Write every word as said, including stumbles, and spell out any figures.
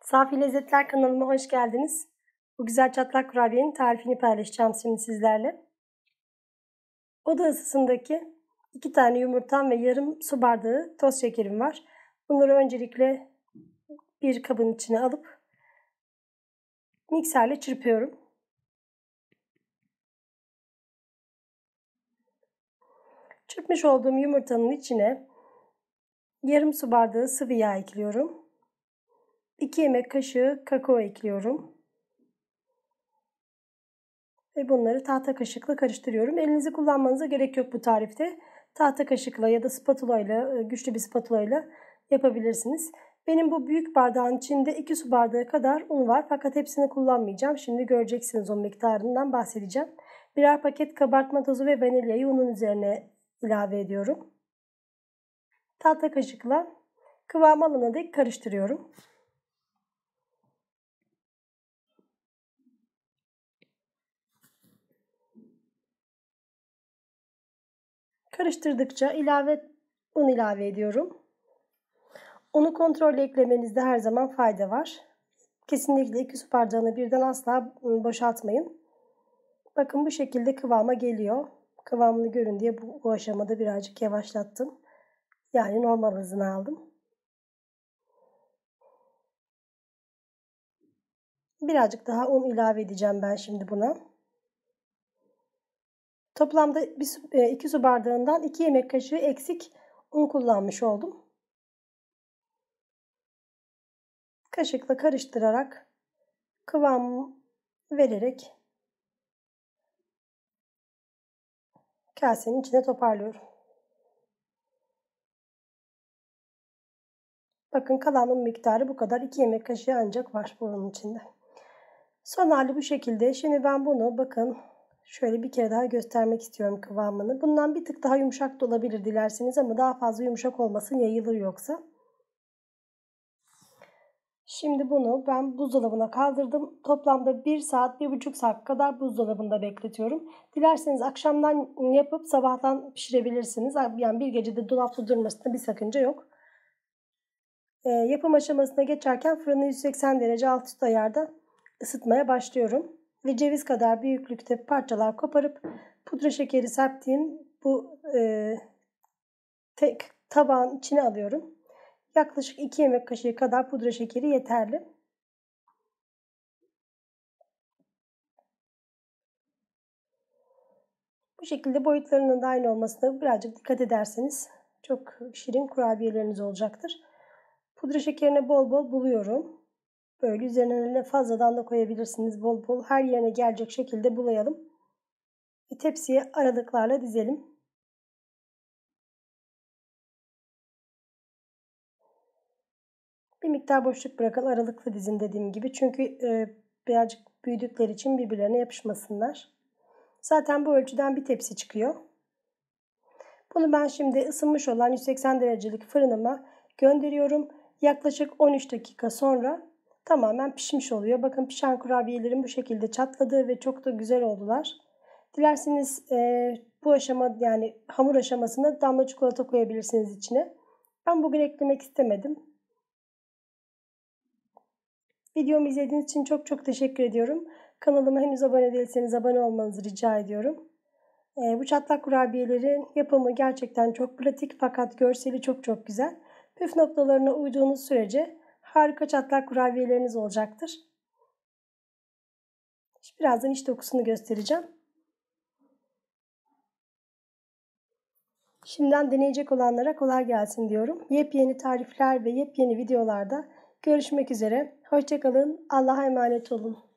Safi Lezzetler kanalıma hoş geldiniz. Bu güzel çatlak kurabiyenin tarifini paylaşacağım şimdi sizlerle. Oda ısısındaki iki tane yumurtam ve yarım su bardağı toz şekerim var. Bunları öncelikle bir kabın içine alıp mikserle çırpıyorum. Çırpmış olduğum yumurtanın içine yarım su bardağı sıvı yağ ekliyorum. iki yemek kaşığı kakao ekliyorum. Ve bunları tahta kaşıkla karıştırıyorum. Elinizi kullanmanıza gerek yok bu tarifte. Tahta kaşıkla ya da spatula ile, güçlü bir spatula ile yapabilirsiniz. Benim bu büyük bardağın içinde iki su bardağı kadar un var. Fakat hepsini kullanmayacağım. Şimdi göreceksiniz o miktarından bahsedeceğim. Birer paket kabartma tozu ve vanilyayı unun üzerine ilave ediyorum. Tahta kaşıkla kıvam alana dek karıştırıyorum. Karıştırdıkça ilave un ilave ediyorum. Unu kontrollü eklemenizde her zaman fayda var. Kesinlikle iki su bardağını birden asla boşaltmayın. Bakın bu şekilde kıvama geliyor. Kıvamını görün diye bu, bu aşamada birazcık yavaşlattım. Yani normal hızını aldım. Birazcık daha un ilave edeceğim ben şimdi buna. Toplamda iki su bardağından iki yemek kaşığı eksik un kullanmış oldum. Kaşıkla karıştırarak kıvam vererek kasenin içine toparlıyorum. Bakın kalan un miktarı bu kadar. iki yemek kaşığı ancak var bunun içinde. Son hali bu şekilde. Şimdi ben bunu bakın şöyle bir kere daha göstermek istiyorum kıvamını. Bundan bir tık daha yumuşak da olabilir dilerseniz ama daha fazla yumuşak olmasın, yayılır yoksa. Şimdi bunu ben buzdolabına kaldırdım. Toplamda bir saat, bir buçuk saat kadar buzdolabında bekletiyorum. Dilerseniz akşamdan yapıp sabahtan pişirebilirsiniz. Yani bir gecede dolapta durmasında bir sakınca yok. E, yapım aşamasına geçerken fırını yüz seksen derece alt üst ayarda ısıtmaya başlıyorum. Ve ceviz kadar büyüklükte parçalar koparıp pudra şekeri serptiğim bu e, tek tabağın içine alıyorum. Yaklaşık iki yemek kaşığı kadar pudra şekeri yeterli. Bu şekilde boyutlarının da aynı olmasına birazcık dikkat ederseniz çok şirin kurabiyeleriniz olacaktır. Pudra şekerine bol bol buluyorum. Böyle üzerine fazladan da koyabilirsiniz. Bol bol her yerine gelecek şekilde bulayalım. Ve tepsiye aralıklarla dizelim. Bir miktar boşluk bırakın, aralıklı dizin dediğim gibi. Çünkü e, birazcık büyüdükleri için birbirlerine yapışmasınlar. Zaten bu ölçüden bir tepsi çıkıyor. Bunu ben şimdi ısınmış olan yüz seksen derecelik fırınıma gönderiyorum. Yaklaşık on üç dakika sonra tamamen pişmiş oluyor. Bakın pişen kurabiyelerim bu şekilde çatladı ve çok da güzel oldular. Dilerseniz e, bu aşama yani hamur aşamasında damla çikolata koyabilirsiniz içine. Ben bugün eklemek istemedim. Videomu izlediğiniz için çok çok teşekkür ediyorum. Kanalıma henüz abone değilseniz abone olmanızı rica ediyorum. Ee, bu çatlak kurabiyelerin yapımı gerçekten çok pratik fakat görseli çok çok güzel. Püf noktalarına uyduğunuz sürece harika çatlak kurabiyeleriniz olacaktır. Birazdan iç dokusunu göstereceğim. Şimdiden deneyecek olanlara kolay gelsin diyorum. Yepyeni tarifler ve yepyeni videolarda görüşmek üzere. Hoşça kalın. Allah'a emanet olun.